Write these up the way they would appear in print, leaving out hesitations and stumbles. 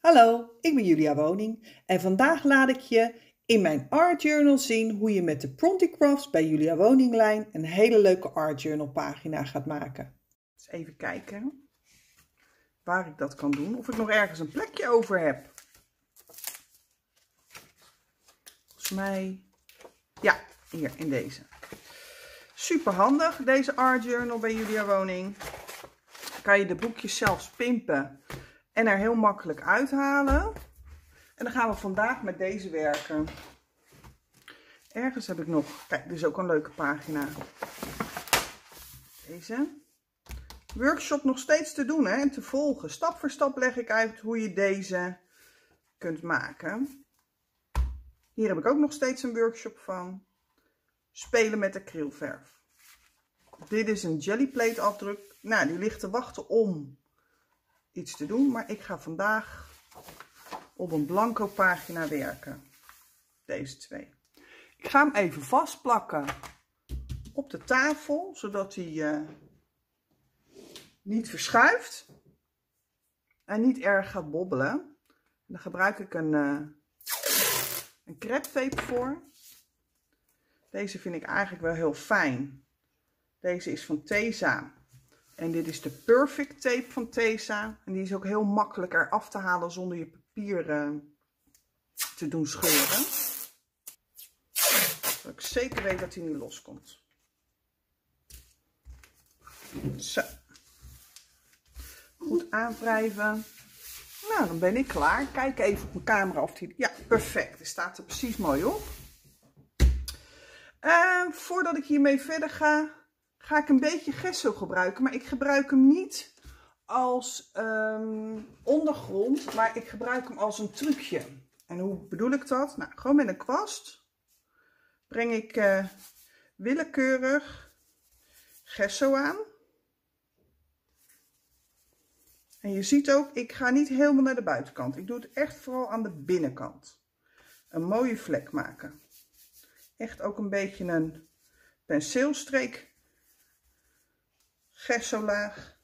Hallo, ik ben Julia Woning en vandaag laat ik je in mijn art journal zien hoe je met de Pronti Crafts bij Julia Woninglijn een hele leuke art journal pagina gaat maken. Dus even kijken waar ik dat kan doen, of ik nog ergens een plekje over heb. Volgens mij, ja, hier in deze. Super handig deze art journal bij Julia Woning. Kan je de boekjes zelfs pimpen en er heel makkelijk uithalen. En dan gaan we vandaag met deze werken. Ergens heb ik nog, kijk, dit is ook een leuke pagina. Deze. Workshop nog steeds te doen en te volgen. Stap voor stap leg ik uit hoe je deze kunt maken. Hier heb ik ook nog steeds een workshop van. Spelen met acrylverf. Dit is een jellyplate afdruk. Nou, die ligt te wachten om iets te doen. Maar ik ga vandaag op een blanco pagina werken. Deze twee. Ik ga hem even vastplakken op de tafel, zodat hij niet verschuift en niet erg gaat bobbelen. Daar gebruik ik een crepe tape voor. Deze vind ik eigenlijk wel heel fijn. Deze is van Tesa. En dit is de Perfect Tape van Tesa. En die is ook heel makkelijk eraf te halen zonder je papier te doen scheuren. Zodat ik zeker weet dat hij niet loskomt. Zo. Goed aanwrijven. Nou, dan ben ik klaar. Kijk even op mijn camera of die... Ja, perfect. Die staat er precies mooi op. Voordat ik hiermee verder ga ik een beetje gesso gebruiken. Maar ik gebruik hem niet als ondergrond, maar ik gebruik hem als een trucje. En hoe bedoel ik dat? Nou, gewoon met een kwast breng ik willekeurig gesso aan. En je ziet ook, ik ga niet helemaal naar de buitenkant. Ik doe het echt vooral aan de binnenkant. Een mooie vlek maken. Echt ook een beetje een penseelstreek gesso-laag.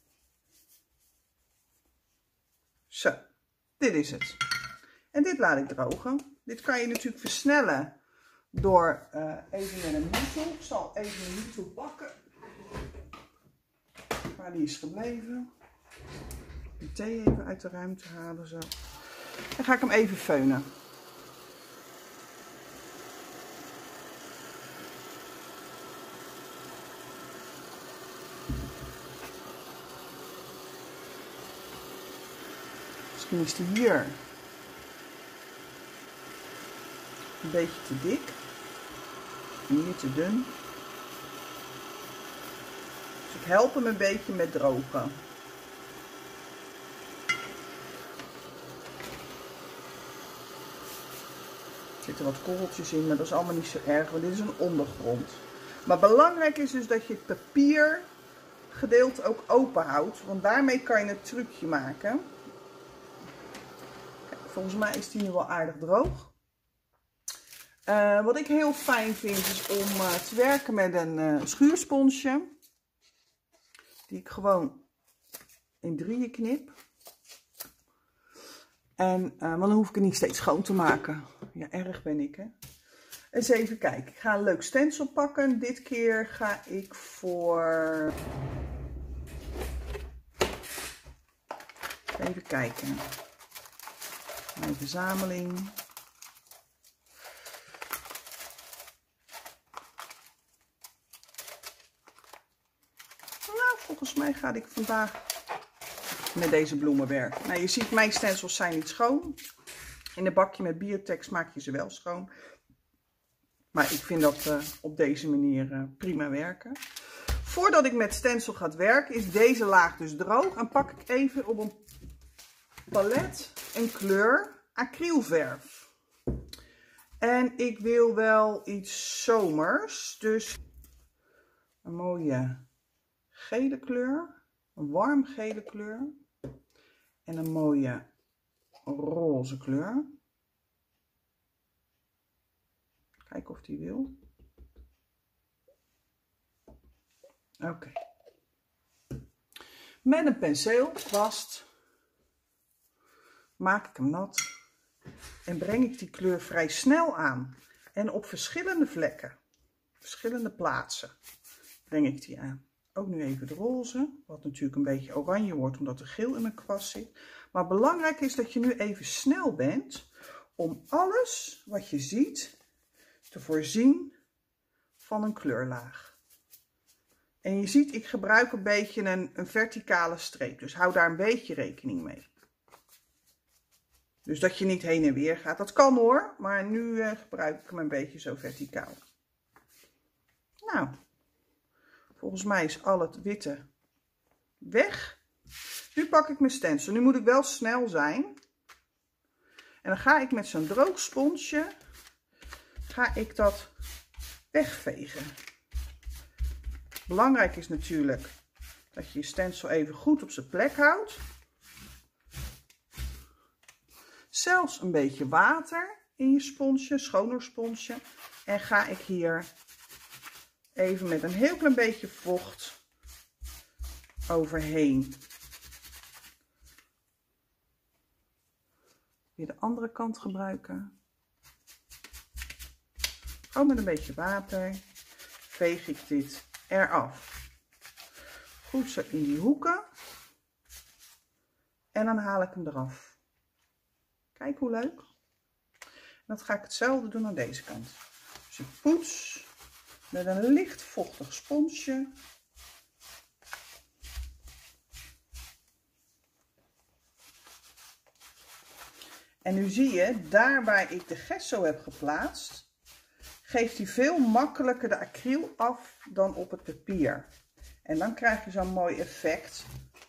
Zo, dit is het. En dit laat ik drogen. Dit kan je natuurlijk versnellen door even met een moezel. Ik zal even een moezel pakken. Waar die is gebleven. De thee even uit de ruimte halen zo. Dan ga ik hem even feunen. Misschien is die hier een beetje te dik. En hier te dun. Dus ik help hem een beetje met drogen. Er zitten wat korreltjes in, maar dat is allemaal niet zo erg, want dit is een ondergrond. Maar belangrijk is dus dat je het papiergedeelte ook open houdt, want daarmee kan je een trucje maken. Kijk, volgens mij is die nu wel aardig droog. Wat ik heel fijn vind is om te werken met een schuursponsje. Die ik gewoon in drieën knip. Want dan hoef ik het niet steeds schoon te maken. Ja, erg ben ik, hè. Eens even kijken. Ik ga een leuk stencil pakken. Dit keer ga ik voor... Even kijken. Mijn verzameling. Nou, volgens mij ga ik vandaag met deze bloemen werken. Nou, je ziet, mijn stencils zijn niet schoon. In een bakje met Biotex maak je ze wel schoon. Maar ik vind dat op deze manier prima werken. Voordat ik met stencil ga werken, is deze laag dus droog. En pak ik even op een palet een kleur acrylverf. En ik wil wel iets zomers. Dus een mooie gele kleur. Een warm gele kleur. En een mooie roze kleur. Kijken of die wil. Oké. Met een penseel, kwast, maak ik hem nat en breng ik die kleur vrij snel aan. En op verschillende vlekken, verschillende plaatsen breng ik die aan. Ook nu even de roze, wat natuurlijk een beetje oranje wordt omdat er geel in mijn kwast zit. Maar belangrijk is dat je nu even snel bent om alles wat je ziet te voorzien van een kleurlaag. En je ziet, ik gebruik een beetje een verticale streep, dus hou daar een beetje rekening mee. Dus dat je niet heen en weer gaat, dat kan hoor, maar nu gebruik ik hem een beetje zo verticaal. Nou, volgens mij is al het witte weg. Nu pak ik mijn stencil. Nu moet ik wel snel zijn. En dan ga ik met zo'n droog sponsje, ga ik dat wegvegen. Belangrijk is natuurlijk dat je je stencil even goed op zijn plek houdt. Zelfs een beetje water in je sponsje, schoner sponsje. En ga ik hier even met een heel klein beetje vocht overheen. Weer de andere kant gebruiken. Gewoon met een beetje water veeg ik dit eraf. Goed zo in die hoeken. En dan haal ik hem eraf. Kijk hoe leuk. En dat ga ik hetzelfde doen aan deze kant. Dus ik poets met een licht vochtig sponsje. En nu zie je, daar waar ik de gesso heb geplaatst, geeft hij veel makkelijker de acryl af dan op het papier. En dan krijg je zo'n mooi effect.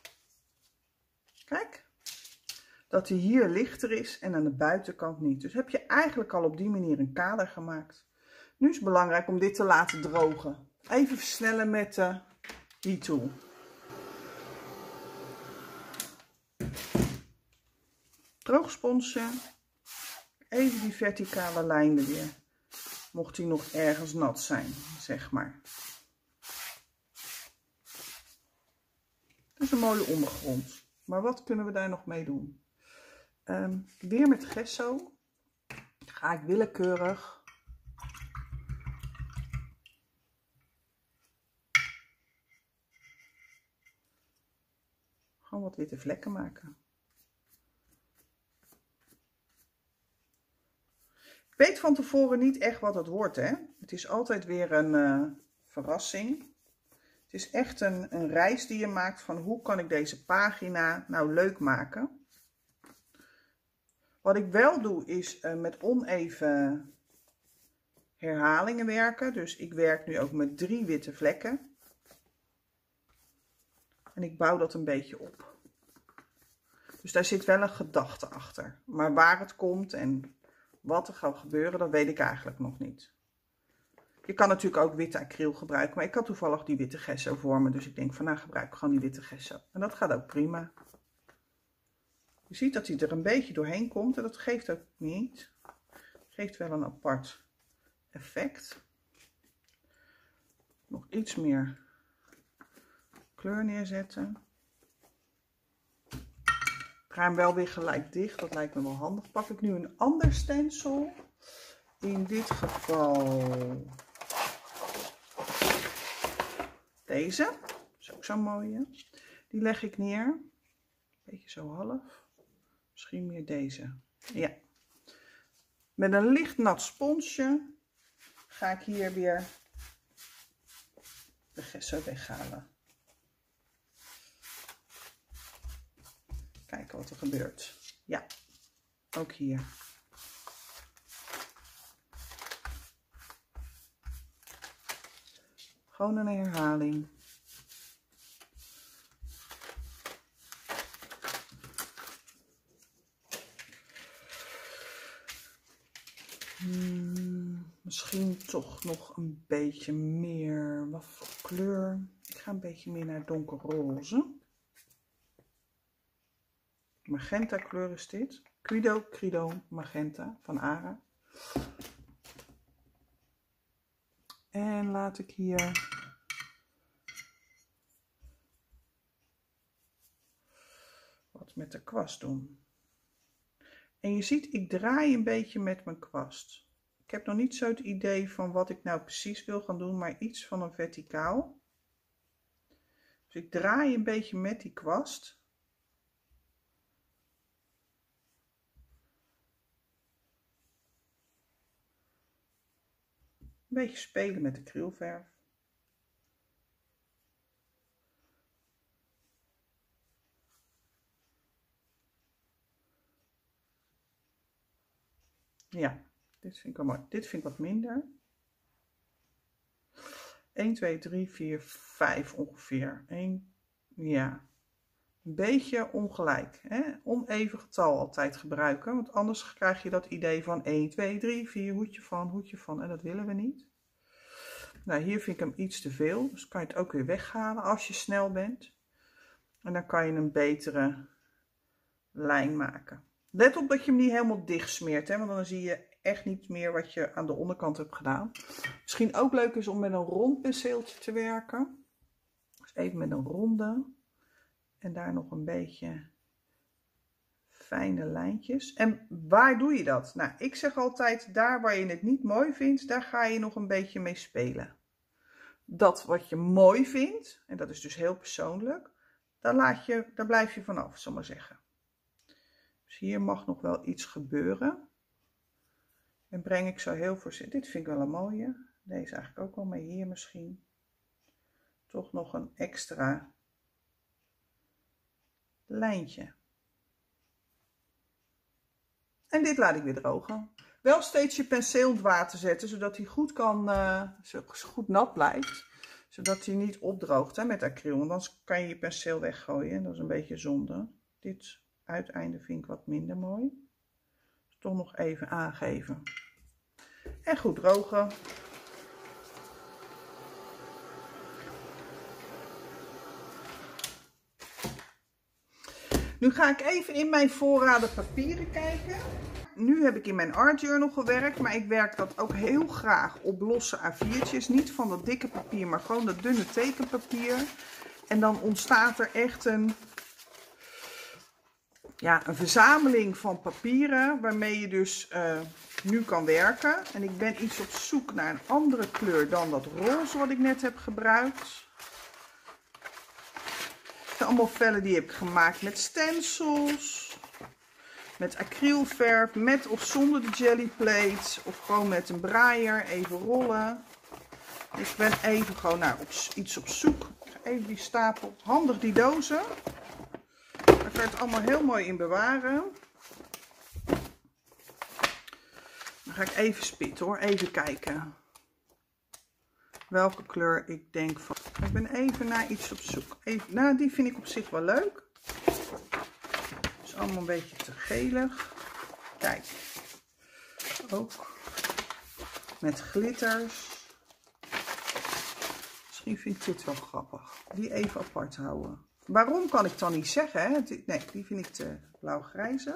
Kijk, dat hij hier lichter is en aan de buitenkant niet. Dus heb je eigenlijk al op die manier een kader gemaakt. Nu is het belangrijk om dit te laten drogen. Even versnellen met de heat tool. Droogsponsje. Even die verticale lijn er weer. Mocht die nog ergens nat zijn, zeg maar. Dat is een mooie ondergrond. Maar wat kunnen we daar nog mee doen? Weer met gesso ga ik willekeurig gewoon wat witte vlekken maken. Ik weet van tevoren niet echt wat het wordt, hè. Het is altijd weer een verrassing. Het is echt een reis die je maakt van hoe kan ik deze pagina nou leuk maken. Wat ik wel doe is met oneven herhalingen werken. Dus ik werk nu ook met 3 witte vlekken. En ik bouw dat een beetje op. Dus daar zit wel een gedachte achter. Maar waar het komt en wat er gaat gebeuren, dat weet ik eigenlijk nog niet. Je kan natuurlijk ook witte acryl gebruiken. Maar ik had toevallig die witte gesso voor me. Dus ik denk van nou gebruik ik gewoon die witte gesso. En dat gaat ook prima. Je ziet dat hij er een beetje doorheen komt en dat geeft ook niet. Geeft wel een apart effect. Nog iets meer kleur neerzetten. Ik ga hem wel weer gelijk dicht, dat lijkt me wel handig. Pak ik nu een ander stencil. In dit geval deze. Dat is ook zo'n mooie. Die leg ik neer. Beetje zo half. Misschien meer deze. Ja. Met een licht nat sponsje ga ik hier weer de gesso weghalen. Kijken wat er gebeurt. Ja, ook hier. Gewoon een herhaling. Misschien toch nog een beetje meer, wat voor kleur? Ik ga een beetje meer naar donkerroze. Magenta kleur is dit. Crido Magenta van Ara. En laat ik hier wat met de kwast doen. En je ziet, ik draai een beetje met mijn kwast. Ik heb nog niet zo het idee van wat ik nou precies wil gaan doen, maar iets van een verticaal. Dus ik draai een beetje met die kwast. Een beetje spelen met de acrylverf. Ja, dit vind ik wel mooi. Dit vind ik wat minder. 1, 2, 3, 4, 5 ongeveer. 1, ja. Een beetje ongelijk. Hè? Oneven getal altijd gebruiken. Want anders krijg je dat idee van 1, 2, 3, 4, hoedje van. En dat willen we niet. Nou, hier vind ik hem iets te veel. Dus kan je het ook weer weghalen als je snel bent. En dan kan je een betere lijn maken. Let op dat je hem niet helemaal dicht smeert. Hè? Want dan zie je echt niet meer wat je aan de onderkant hebt gedaan. Misschien ook leuk is om met een rond penseeltje te werken. Dus even met een ronde. En daar nog een beetje fijne lijntjes. En waar doe je dat? Nou, ik zeg altijd, daar waar je het niet mooi vindt, daar ga je nog een beetje mee spelen. Dat wat je mooi vindt, en dat is dus heel persoonlijk, daar blijf je vanaf, zal ik maar zeggen. Dus hier mag nog wel iets gebeuren. En breng ik zo heel voorzichtig. Dit vind ik wel een mooie. Deze eigenlijk ook wel, maar hier misschien toch nog een extra lijntje. En dit laat ik weer drogen. Wel steeds je penseel in het water zetten, zodat hij goed goed nat blijft. Zodat hij niet opdroogt, hè, met acryl. Want anders kan je je penseel weggooien. En dat is een beetje zonde. Dit uiteinde vind ik wat minder mooi. Dus toch nog even aangeven. En goed drogen. Nu ga ik even in mijn voorraden papieren kijken. Nu heb ik in mijn art journal gewerkt, maar ik werk dat ook heel graag op losse A4'tjes. Niet van dat dikke papier, maar gewoon dat dunne tekenpapier. En dan ontstaat er echt een verzameling van papieren waarmee je dus nu kan werken. En ik ben iets op zoek naar een andere kleur dan dat roze wat ik net heb gebruikt. Allemaal vellen die heb ik gemaakt met stencils, met acrylverf, met of zonder de jelly plates of gewoon met een braaier, even rollen. Ik ben even gewoon naar iets op zoek. Ik ga even die stapel, handig die dozen. Daar kan je het allemaal heel mooi in bewaren. Dan ga ik even spitten hoor, even kijken welke kleur ik denk van. Ik ben even naar iets op zoek. Nou, die vind ik op zich wel leuk. Het is allemaal een beetje te gelig. Kijk. Ook met glitters. Misschien vind ik dit wel grappig. Die even apart houden. Waarom kan ik dan niet zeggen, hè? Nee, die vind ik te blauw-grijzig.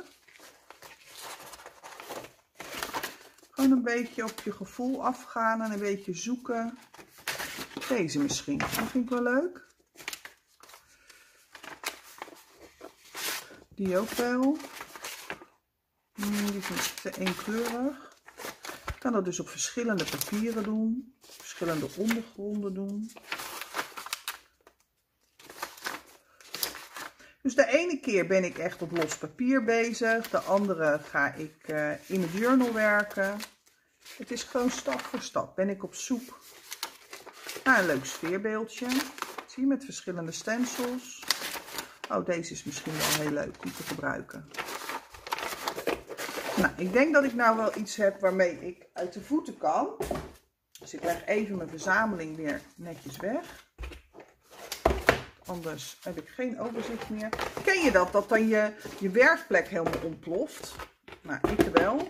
Gewoon een beetje op je gevoel afgaan en een beetje zoeken. Deze misschien. Die vind ik wel leuk. Die ook wel. Die vind ik te eenkleurig. Ik kan dat dus op verschillende papieren doen. Verschillende ondergronden doen. Dus de ene keer ben ik echt op los papier bezig. De andere ga ik in het journal werken. Het is gewoon stap voor stap. Ben ik op zoek naar een leuk sfeerbeeldje. Zie je, met verschillende stencils. Oh, deze is misschien wel heel leuk om te gebruiken. Nou, ik denk dat ik nou wel iets heb waarmee ik uit de voeten kan. Dus ik leg even mijn verzameling weer netjes weg. Anders heb ik geen overzicht meer. Ken je dat? Dat dan je werkplek helemaal ontploft? Nou, ik wel.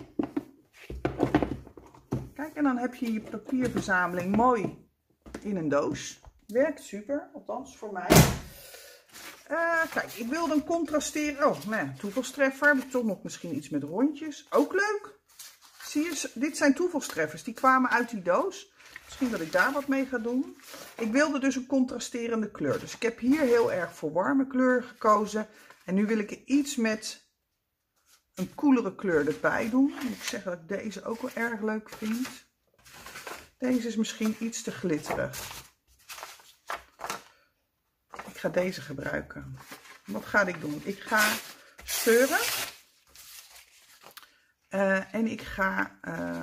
Kijk, en dan heb je je papierverzameling mooi in een doos. Werkt super, althans voor mij. Kijk, ik wilde een contrasteren. Oh, nou ja, toevalstreffer. Heb ik toch nog misschien iets met rondjes. Ook leuk. Zie je, dit zijn toevalstreffers. Die kwamen uit die doos. Misschien dat ik daar wat mee ga doen. Ik wilde dus een contrasterende kleur. Dus ik heb hier heel erg voor warme kleur gekozen. En nu wil ik er iets met een koelere kleur erbij doen. Moet ik zeggen dat ik deze ook wel erg leuk vind. Deze is misschien iets te glitterig. Ik ga deze gebruiken. Wat ga ik doen? Ik ga scheuren. En ik ga...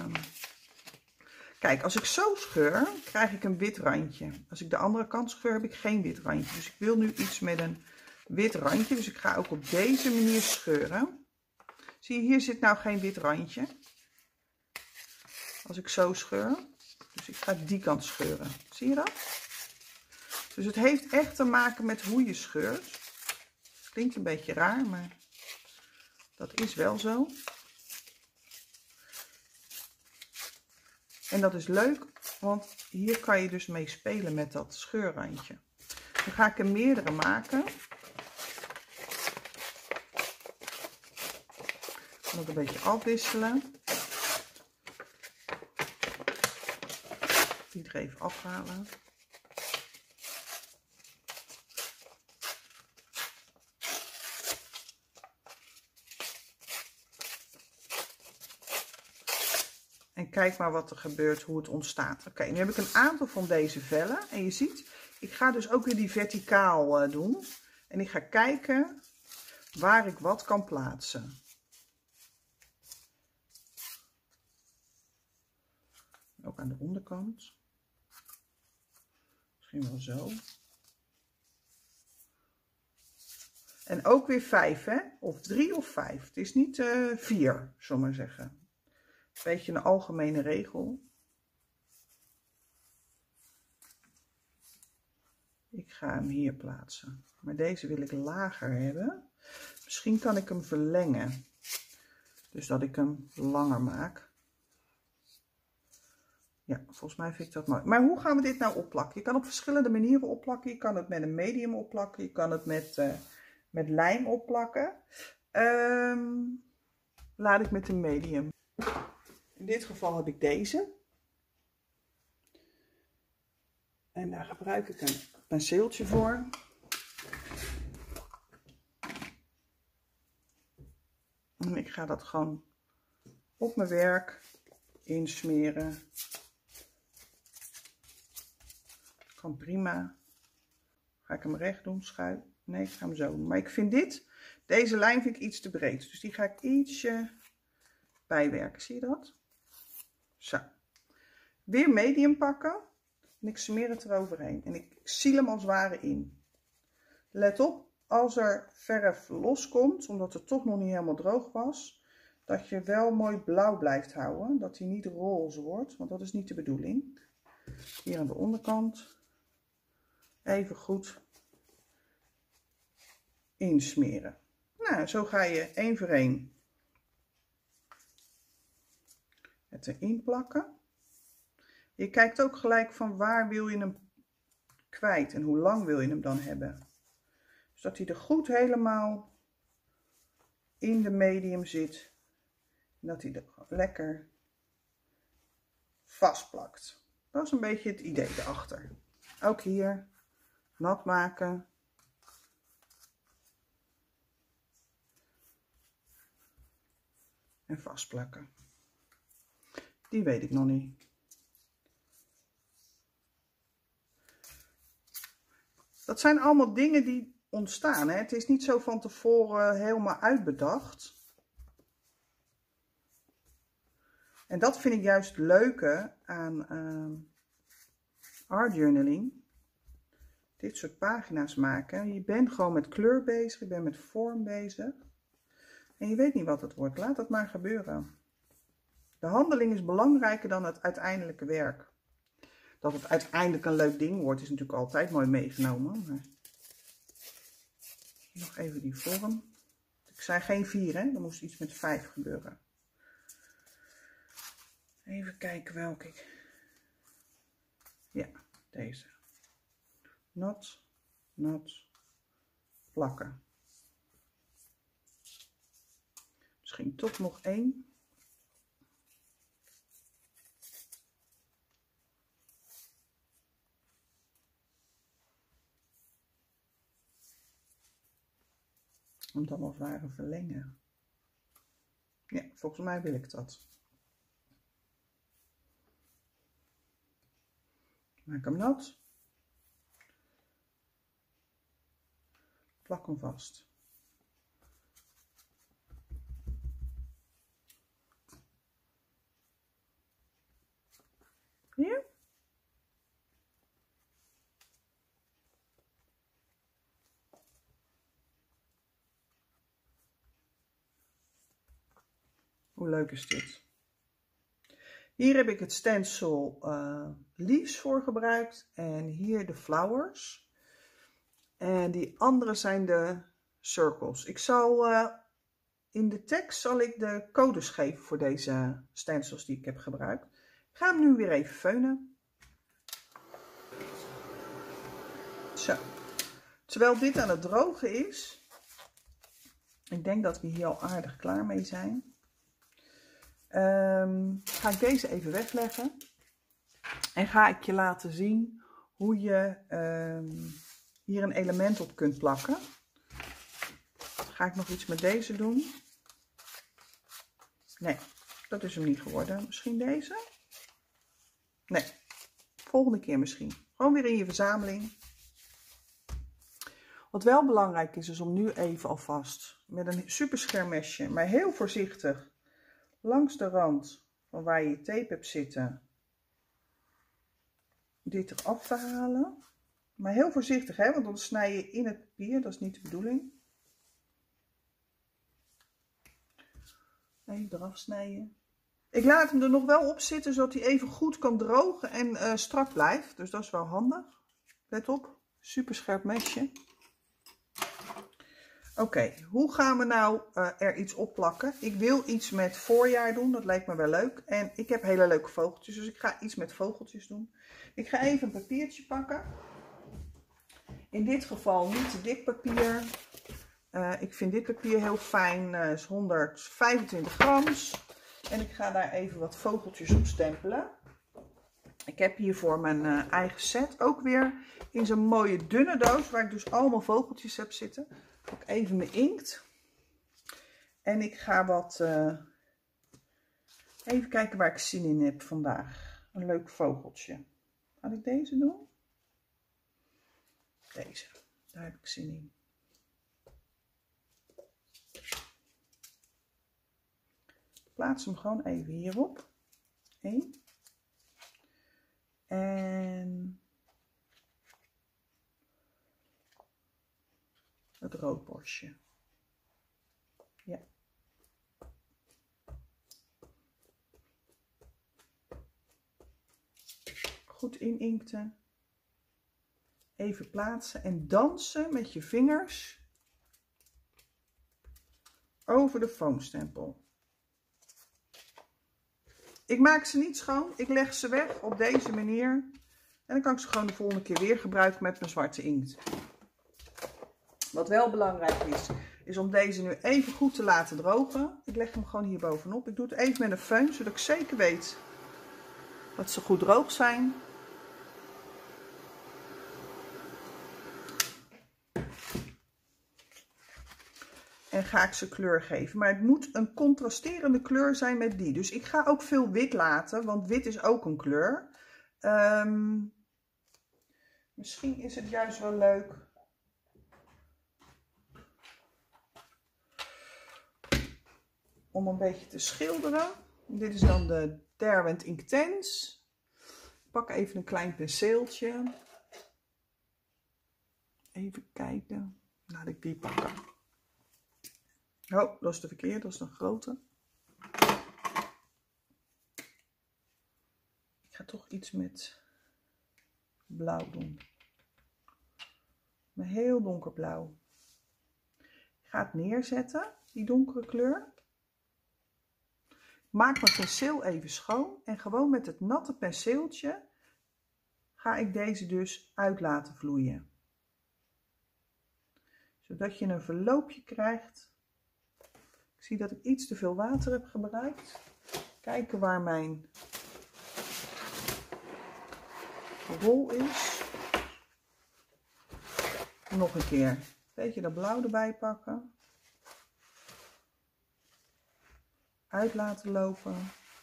Kijk, als ik zo scheur, krijg ik een wit randje. Als ik de andere kant scheur, heb ik geen wit randje. Dus ik wil nu iets met een wit randje. Dus ik ga ook op deze manier scheuren. Zie je, hier zit nou geen wit randje. Als ik zo scheur. Dus ik ga die kant scheuren. Zie je dat? Dus het heeft echt te maken met hoe je scheurt. Klinkt een beetje raar, maar dat is wel zo. En dat is leuk, want hier kan je dus mee spelen met dat scheurrandje. Dan ga ik er meerdere maken. Ik kan het een beetje afwisselen. Die er even afhalen. En kijk maar wat er gebeurt, hoe het ontstaat. Oké, nu heb ik een aantal van deze vellen. En je ziet, ik ga dus ook weer die verticaal doen. En ik ga kijken waar ik wat kan plaatsen. Ook aan de onderkant. Misschien wel zo. En ook weer 5, hè? Of 3 of 5. Het is niet 4, zullen we maar zeggen. Beetje een algemene regel. Ik ga hem hier plaatsen. Maar deze wil ik lager hebben. Misschien kan ik hem verlengen. Dus dat ik hem langer maak. Ja, volgens mij vind ik dat mooi. Maar hoe gaan we dit nou opplakken? Je kan op verschillende manieren opplakken. Je kan het met een medium opplakken. Je kan het met lijm opplakken. Laat ik met een medium. In dit geval heb ik deze. En daar gebruik ik een penseeltje voor. En ik ga dat gewoon op mijn werk insmeren. Kan prima. Ga ik hem recht doen, schuin? Nee, ik ga hem zo doen. Maar ik vind deze lijn vind ik iets te breed. Dus die ga ik ietsje bijwerken. Zie je dat? Zo. Weer medium pakken. En ik smeer het eroverheen. En ik ziel hem als het ware in. Let op, als er verf loskomt, omdat het toch nog niet helemaal droog was, dat je wel mooi blauw blijft houden. Dat hij niet roze wordt, want dat is niet de bedoeling. Hier aan de onderkant. Even goed insmeren. Nou, zo ga je één voor één het erin plakken. Je kijkt ook gelijk van waar wil je hem kwijt en hoe lang wil je hem dan hebben. Dus dat hij er goed helemaal in de medium zit. En dat hij er lekker vastplakt. Dat is een beetje het idee erachter. Ook hier nat maken. En vastplakken. Die weet ik nog niet. Dat zijn allemaal dingen die ontstaan. Hè? Het is niet zo van tevoren helemaal uitbedacht. En dat vind ik juist het leuke aan art journaling. Dit soort pagina's maken. Je bent gewoon met kleur bezig. Je bent met vorm bezig. En je weet niet wat het wordt. Laat het maar gebeuren. De handeling is belangrijker dan het uiteindelijke werk. Dat het uiteindelijk een leuk ding wordt, is natuurlijk altijd mooi meegenomen. Maar nog even die vorm. Ik zei geen 4, hè? Dan moest iets met 5 gebeuren. Even kijken welke ik... Ja, deze. Nat, nat, plakken. Misschien toch nog 1. Om dan als het ware verlengen. Volgens mij wil ik dat. Maak hem nat. Plak hem vast. Hier. Hoe leuk is dit? Hier heb ik het stencil Leaves voor gebruikt en hier de Flowers. En die andere zijn de Circles. Ik zal in de tekst zal ik de codes geven voor deze stencils die ik heb gebruikt. Ik ga hem nu weer even feunen. Zo. Terwijl dit aan het drogen is, ik denk dat we hier al aardig klaar mee zijn. Ga ik deze even wegleggen en ga ik je laten zien hoe je hier een element op kunt plakken. Ga ik nog iets met deze doen? Nee, dat is hem niet geworden. Misschien deze? Nee, volgende keer misschien. Gewoon weer in je verzameling. Wat wel belangrijk is om nu even alvast met een super scherp mesje, maar heel voorzichtig langs de rand van waar je je tape hebt zitten, dit eraf te halen. Maar heel voorzichtig, hè, want dan snij je in het papier, dat is niet de bedoeling. Even eraf snijden. Ik laat hem er nog wel op zitten, zodat hij even goed kan drogen en strak blijft. Dus dat is wel handig. Let op, super scherp mesje. Oké, hoe gaan we nou er iets op plakken? Ik wil iets met voorjaar doen, dat lijkt me wel leuk. En ik heb hele leuke vogeltjes, dus ik ga iets met vogeltjes doen. Ik ga even een papiertje pakken. In dit geval niet te dik papier. Ik vind dit papier heel fijn, is 125 grams. En ik ga daar even wat vogeltjes op stempelen. Ik heb hier voor mijn eigen set ook weer in zo'n mooie dunne doos, waar ik dus allemaal vogeltjes heb zitten. Ook even mijn inkt. En ik ga wat even kijken waar ik zin in heb vandaag. Een leuk vogeltje. Ga ik deze doen? Deze. Daar heb ik zin in. Plaats hem gewoon even hierop. 1. En het roodborstje. Ja. Goed ininkten. Even plaatsen en dansen met je vingers over de foamstempel. Ik maak ze niet schoon, ik leg ze weg op deze manier. En dan kan ik ze gewoon de volgende keer weer gebruiken met mijn zwarte inkt. Wat wel belangrijk is om deze nu even goed te laten drogen. Ik leg hem gewoon hier bovenop. Ik doe het even met een föhn, zodat ik zeker weet dat ze goed droog zijn. En ga ik ze kleur geven. Maar het moet een contrasterende kleur zijn met die. Dus ik ga ook veel wit laten, want wit is ook een kleur. Misschien is het juist wel leuk om een beetje te schilderen. Dit is dan de Derwent Inktense. Ik pak even een klein penseeltje. Even kijken. Laat ik die pakken. Oh, dat is de verkeerde, dat is een grote. Ik ga toch iets met blauw doen. Maar heel donkerblauw. Ik ga het neerzetten, die donkere kleur. Maak mijn penseel even schoon en gewoon met het natte penseeltje ga ik deze dus uit laten vloeien. Zodat je een verloopje krijgt. Ik zie dat ik iets te veel water heb gebruikt. Kijken waar mijn rol is. Nog een keer. Een beetje dat blauw erbij pakken. uit laten lopen.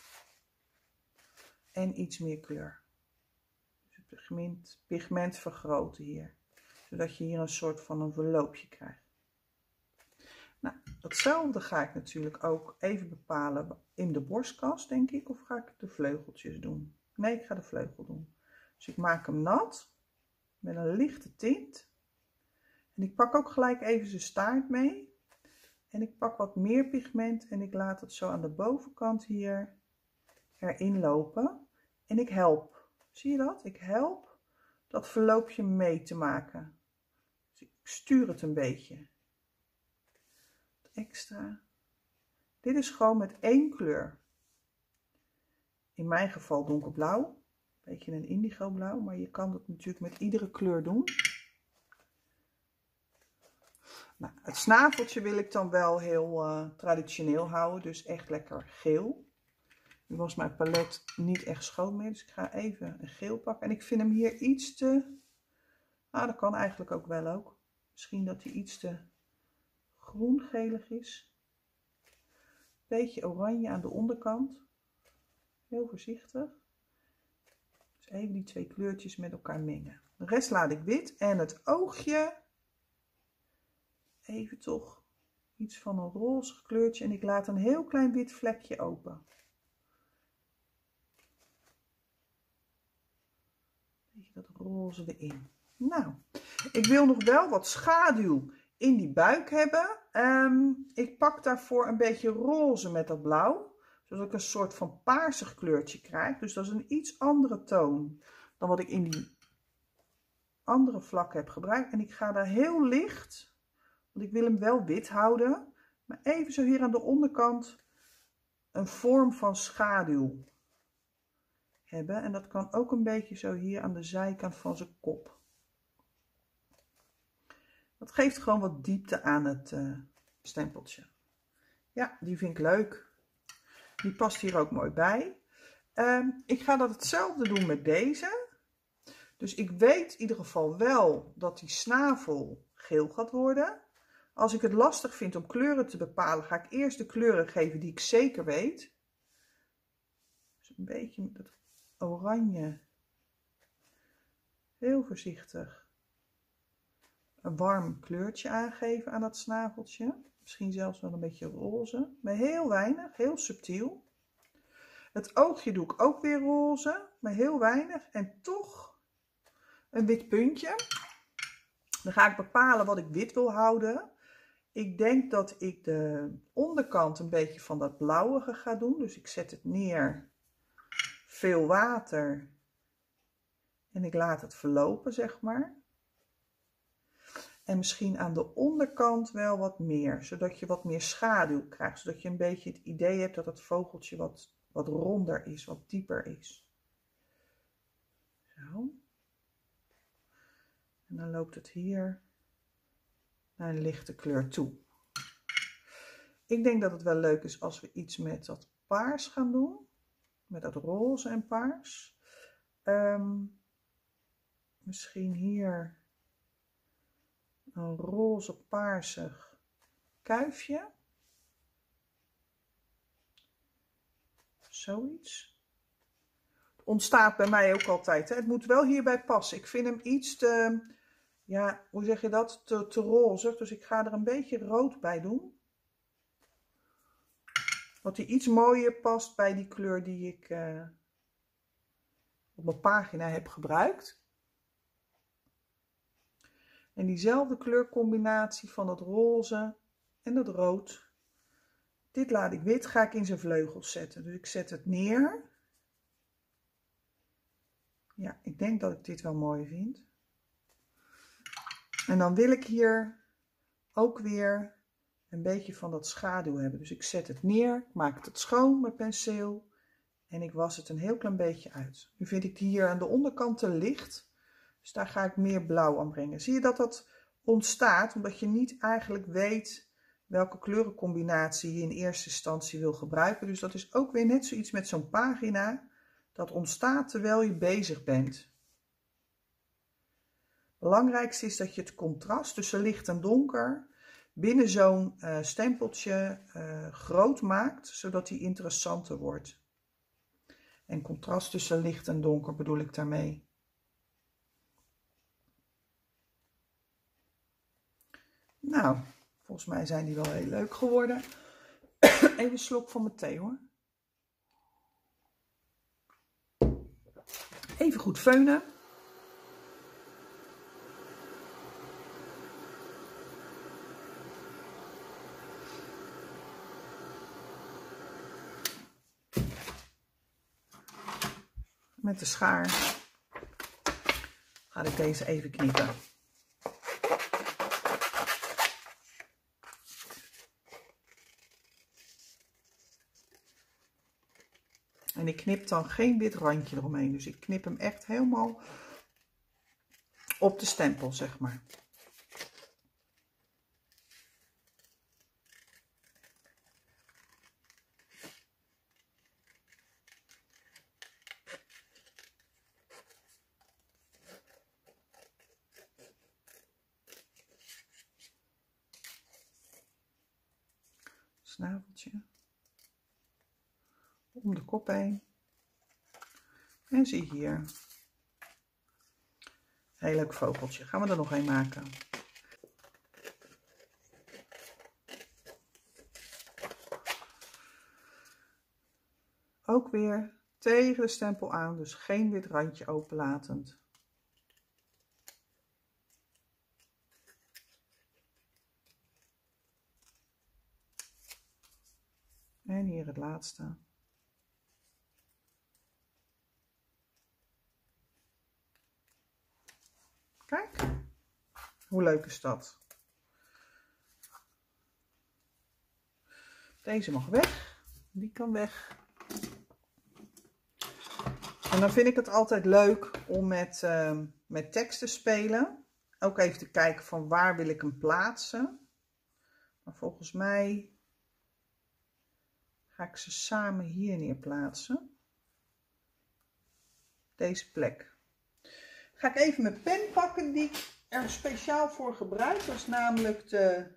En iets meer kleur. Dus het pigment vergroten hier. Zodat je hier een soort van een verloopje krijgt. Nou, datzelfde ga ik natuurlijk ook even bepalen in de borstkas, denk ik. Of ga ik de vleugeltjes doen? Nee, ik ga de vleugel doen. Dus ik maak hem nat met een lichte tint. En ik pak ook gelijk even zijn staart mee. En ik pak wat meer pigment en ik laat het zo aan de bovenkant hier erin lopen. En ik help. Zie je dat? Ik help dat verloopje mee te maken. Dus ik stuur het een beetje. Extra. Dit is gewoon met één kleur. In mijn geval donkerblauw. Een beetje een indigo blauw, maar je kan het natuurlijk met iedere kleur doen. Nou, het snaveltje wil ik dan wel heel traditioneel houden, dus echt lekker geel. Nu was mijn palet niet echt schoon meer, dus ik ga even een geel pakken. En ik vind hem hier iets te... Ah, dat kan eigenlijk ook wel ook. Misschien dat hij iets te groen-gelig is. Beetje oranje aan de onderkant. Heel voorzichtig. Dus even die twee kleurtjes met elkaar mengen. De rest laat ik wit en het oogje... Even toch iets van een roze kleurtje en ik laat een heel klein wit vlekje open. Beetje dat roze erin. Nou, ik wil nog wel wat schaduw in die buik hebben. Ik pak daarvoor een beetje roze met dat blauw. Zodat ik een soort van paarsig kleurtje krijg. Dus dat is een iets andere toon dan wat ik in die andere vlakken heb gebruikt. En ik ga daar heel licht... Want ik wil hem wel wit houden. Maar even zo hier aan de onderkant een vorm van schaduw hebben. En dat kan ook een beetje zo hier aan de zijkant van zijn kop. Dat geeft gewoon wat diepte aan het stempeltje. Ja, die vind ik leuk. Die past hier ook mooi bij. Ik ga dat hetzelfde doen met deze. Dus ik weet in ieder geval wel dat die snavel geel gaat worden. Als ik het lastig vind om kleuren te bepalen, ga ik eerst de kleuren geven die ik zeker weet. Dus een beetje met het oranje. Heel voorzichtig. Een warm kleurtje aangeven aan dat snaveltje. Misschien zelfs wel een beetje roze. Maar heel weinig, heel subtiel. Het oogje doe ik ook weer roze, maar heel weinig. En toch een wit puntje. Dan ga ik bepalen wat ik wit wil houden. Ik denk dat ik de onderkant een beetje van dat blauwige ga doen. Dus ik zet het neer. Veel water. En ik laat het verlopen, zeg maar. En misschien aan de onderkant wel wat meer. Zodat je wat meer schaduw krijgt. Zodat je een beetje het idee hebt dat het vogeltje wat ronder is. Wat dieper is. Zo. En dan loopt het hier naar een lichte kleur toe. Ik denk dat het wel leuk is als we iets met dat paars gaan doen. Met dat roze en paars. Misschien hier een roze paarsig kuifje. Zoiets. Het ontstaat bij mij ook altijd. Hè? Het moet wel hierbij passen. Ik vind hem iets te... Ja, hoe zeg je dat? Te rozig. Dus ik ga er een beetje rood bij doen. Dat die iets mooier past bij die kleur die ik op mijn pagina heb gebruikt. En diezelfde kleurcombinatie van het roze en het rood. Dit laat ik wit, ga ik in zijn vleugels zetten. Dus ik zet het neer. Ja, ik denk dat ik dit wel mooi vind. En dan wil ik hier ook weer een beetje van dat schaduw hebben. Dus ik zet het neer, ik maak het schoon met penseel en ik was het een heel klein beetje uit. Nu vind ik die hier aan de onderkant te licht, dus daar ga ik meer blauw aan brengen. Zie je dat dat ontstaat omdat je niet eigenlijk weet welke kleurencombinatie je in eerste instantie wil gebruiken. Dus dat is ook weer net zoiets met zo'n pagina. Dat ontstaat terwijl je bezig bent. Het belangrijkste is dat je het contrast tussen licht en donker, binnen zo'n stempeltje groot maakt, zodat die interessanter wordt. En contrast tussen licht en donker bedoel ik daarmee. Nou, volgens mij zijn die wel heel leuk geworden. Even een slok van mijn thee hoor. Even goed veunen. Met de schaar ga ik deze even knippen. En ik knip dan geen wit randje eromheen. Dus ik knip hem echt helemaal op de stempel, zeg maar. Snaveltje. Om de kop heen. En zie hier. Heel leuk vogeltje. Gaan we er nog een maken. Ook weer tegen de stempel aan, dus geen wit randje openlatend. En hier het laatste. Kijk, hoe leuk is dat? Deze mag weg, die kan weg. En dan vind ik het altijd leuk om met tekst te spelen. Ook even te kijken van waar wil ik hem plaatsen. Maar volgens mij ga ik ze samen hier neer plaatsen. Deze plek. Ga ik even mijn pen pakken die ik er speciaal voor gebruik. Dat is namelijk de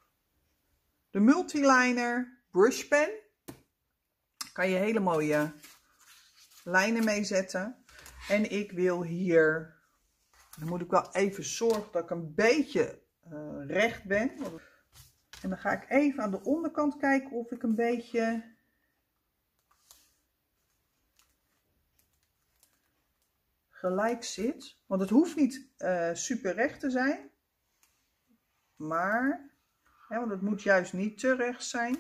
Multiliner Brush Pen. Daar kan je hele mooie lijnen mee zetten. En ik wil hier, dan moet ik wel even zorgen dat ik een beetje recht ben. En dan ga ik even aan de onderkant kijken of ik een beetje gelijk zit. Want het hoeft niet super recht te zijn. Maar, want het moet juist niet te recht zijn.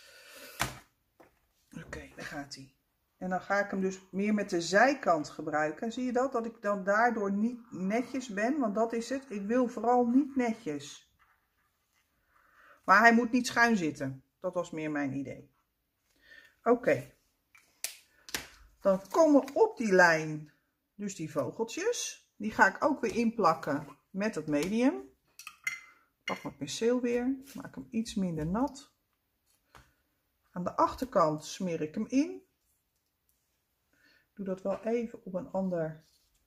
Oké, daar gaat hij. En dan ga ik hem dus meer met de zijkant gebruiken. Zie je dat? Dat ik dan daardoor niet netjes ben. Want dat is het. Ik wil vooral niet netjes. Maar hij moet niet schuin zitten. Dat was meer mijn idee. Oké. Dan komen op die lijn dus die vogeltjes. Die ga ik ook weer inplakken met het medium. Pak mijn penseel weer. Maak hem iets minder nat. Aan de achterkant smeer ik hem in. Doe dat wel even op een ander.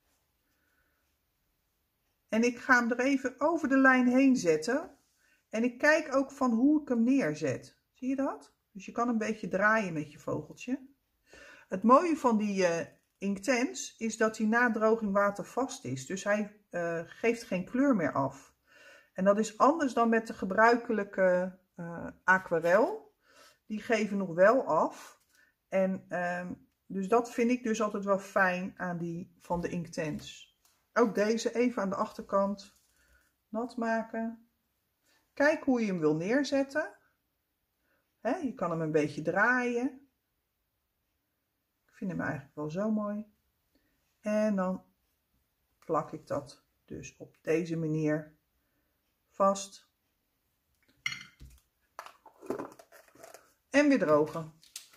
En ik ga hem er even over de lijn heen zetten. En ik kijk ook van hoe ik hem neerzet. Zie je dat? Dus je kan een beetje draaien met je vogeltje. Het mooie van die Inktense is dat hij na droging watervast is. Dus hij geeft geen kleur meer af. En dat is anders dan met de gebruikelijke aquarel. Die geven nog wel af. En dus dat vind ik dus altijd wel fijn aan die van de Inktense. Ook deze even aan de achterkant nat maken. Kijk hoe je hem wil neerzetten. Je kan hem een beetje draaien. Ik vind hem eigenlijk wel zo mooi. En dan plak ik dat dus op deze manier vast. En weer drogen.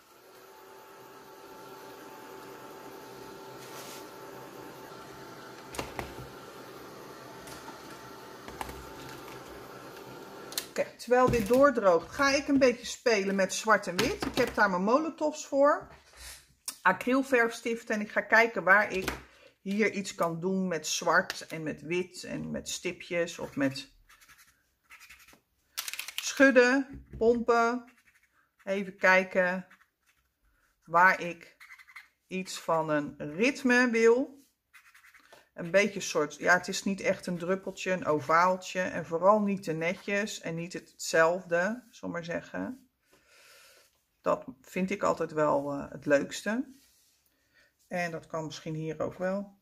Kijk, terwijl dit doordroogt, ga ik een beetje spelen met zwart en wit. Ik heb daar mijn Molotovs voor. Acrylverfstift. En ik ga kijken waar ik hier iets kan doen met zwart en met wit en met stipjes of met schudden, pompen. Even kijken waar ik iets van een ritme wil. Een beetje soort, ja, het is niet echt een druppeltje, een ovaaltje. En vooral niet te netjes en niet hetzelfde, zal maar zeggen. Dat vind ik altijd wel het leukste. En dat kan misschien hier ook wel.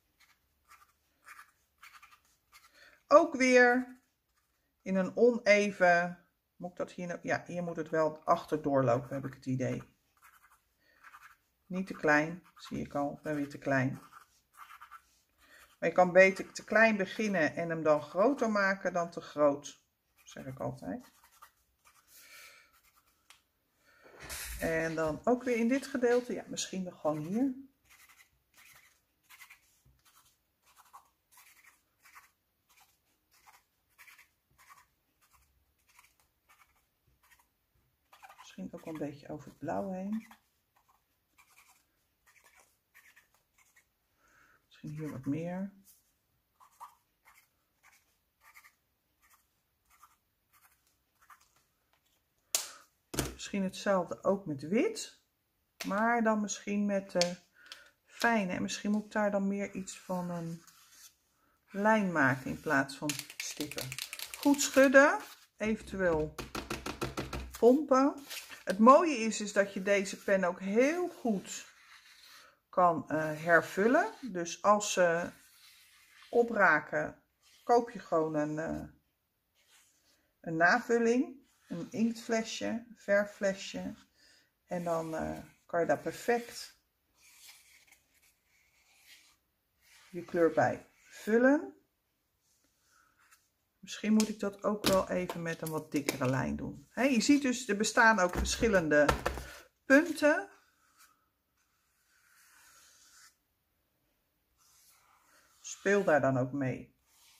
Ook weer in een oneven, moet ik dat hier nou, ja, hier moet het wel achterdoor lopen, heb ik het idee. Niet te klein, zie ik al, ik ben weer te klein. Maar je kan beter te klein beginnen en hem dan groter maken dan te groot, zeg ik altijd. En dan ook weer in dit gedeelte, ja, misschien nog gewoon hier. Misschien ook een beetje over het blauw heen. Misschien hier wat meer. Misschien hetzelfde ook met wit. Maar dan misschien met fijne. En misschien moet ik daar dan meer iets van een lijn maken in plaats van stippen. Goed schudden. Eventueel pompen. Het mooie is dat je deze pen ook heel goed kan hervullen. Dus als ze opraken, koop je gewoon een navulling. Een inktflesje, een verfflesje. En dan kan je daar perfect je kleur bij vullen. Misschien moet ik dat ook wel even met een wat dikkere lijn doen. Je ziet dus, er bestaan ook verschillende punten. Speel daar dan ook mee.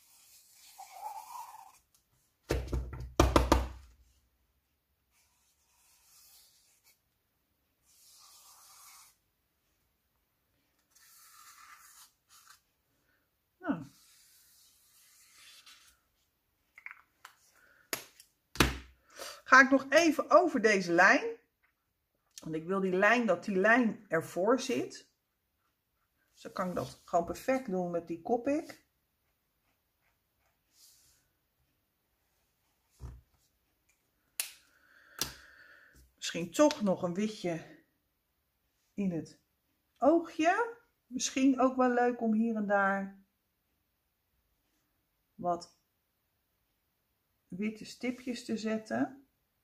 Nou. Ga ik nog even over deze lijn. Want ik wil dat die lijn ervoor zit. Dus dan kan ik dat gewoon perfect doen met die Copic. Misschien toch nog een witje in het oogje. Misschien ook wel leuk om hier en daar wat witte stipjes te zetten.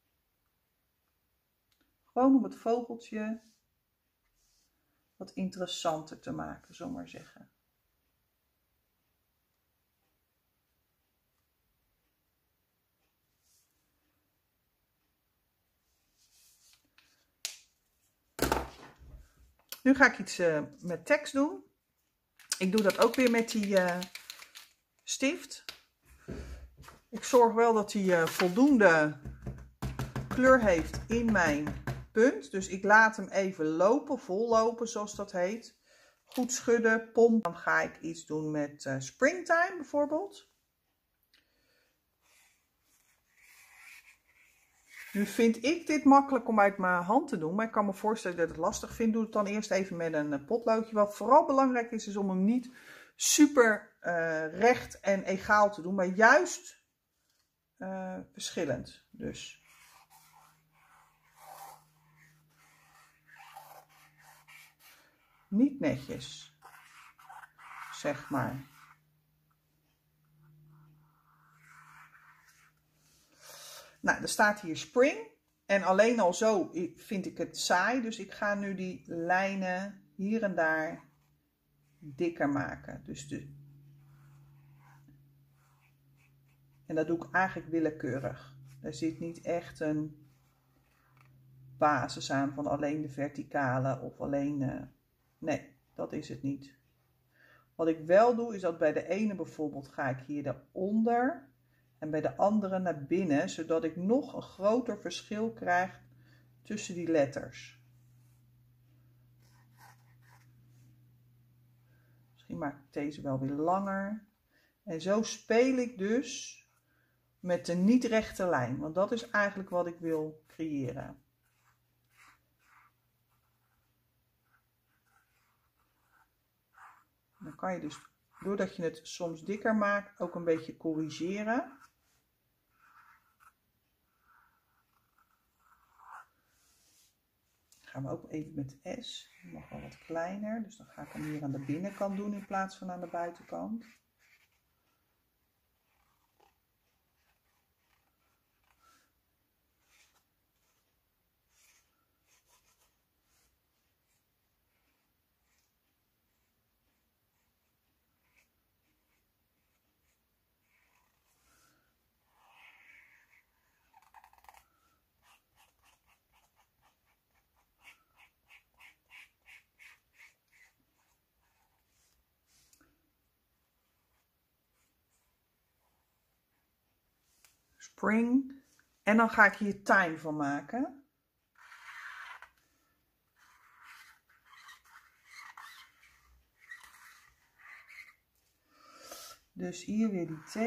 Gewoon om het vogeltje wat interessanter te maken, zullen we maar zeggen. Nu ga ik iets met tekst doen. Ik doe dat ook weer met die stift. Ik zorg wel dat hij voldoende kleur heeft in mijn punt. Dus ik laat hem even lopen, vollopen zoals dat heet. Goed schudden, pompen. Dan ga ik iets doen met Springtime bijvoorbeeld. Nu vind ik dit makkelijk om uit mijn hand te doen, maar ik kan me voorstellen dat ik het lastig vind. Doe het dan eerst even met een potloodje. Wat vooral belangrijk is om hem niet super recht en egaal te doen, maar juist verschillend. Dus niet netjes, zeg maar. Nou, er staat hier spring. En alleen al zo vind ik het saai. Dus ik ga nu die lijnen hier en daar dikker maken. En dat doe ik eigenlijk willekeurig. Er zit niet echt een basis aan van alleen de verticale of alleen... nee, dat is het niet. Wat ik wel doe is dat bij de ene bijvoorbeeld ga ik hier eronder... En bij de andere naar binnen, zodat ik nog een groter verschil krijg tussen die letters. Misschien maak ik deze wel weer langer. En zo speel ik dus met de niet rechte lijn. Want dat is eigenlijk wat ik wil creëren. Dan kan je dus, doordat je het soms dikker maakt, ook een beetje corrigeren. Gaan we ook even met de S. Die mag wel wat kleiner. Dus dan ga ik hem hier aan de binnenkant doen in plaats van aan de buitenkant. Spring. En dan ga ik hier time van maken. Dus hier weer die T.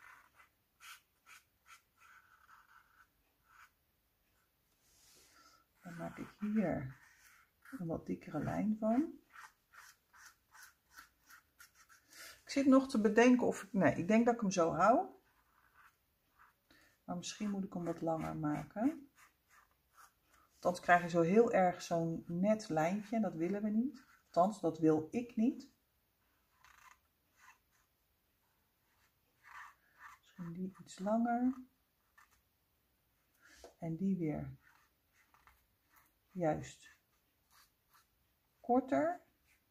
Dan maak ik hier een wat dikkere lijn van. Ik zit nog te bedenken of ik... Nee, ik denk dat ik hem zo hou. Maar misschien moet ik hem wat langer maken. Althans krijg je zo heel erg zo'n net lijntje. Dat willen we niet. Althans, dat wil ik niet. Misschien die iets langer. En die weer juist korter.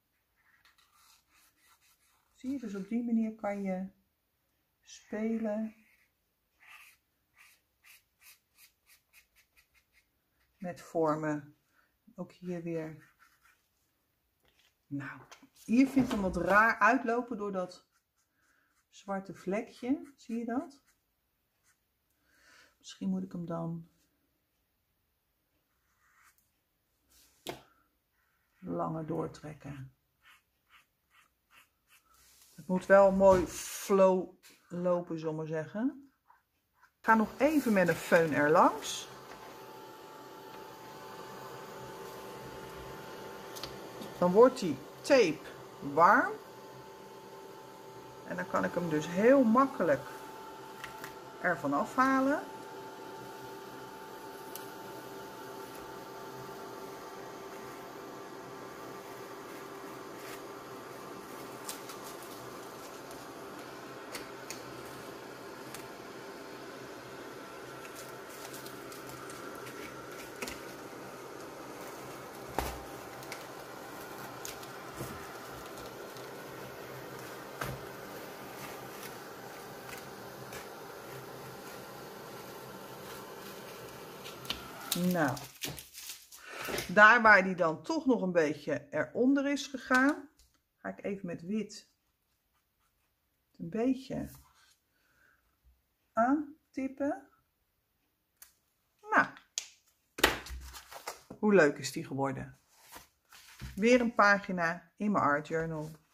Zie je, dus op die manier kan je spelen met vormen. Ook hier weer. Nou, hier vind ik hem wat raar uitlopen door dat zwarte vlekje. Zie je dat? Misschien moet ik hem dan langer doortrekken. Het moet wel mooi flow lopen, zullen we maar zeggen. Ik ga nog even met een föhn erlangs. Dan wordt die tape warm. En dan kan ik hem dus heel makkelijk ervan afhalen. Nou, daar waar die dan toch nog een beetje eronder is gegaan, ga ik even met wit een beetje aantippen. Nou, hoe leuk is die geworden? Weer een pagina in mijn art journal.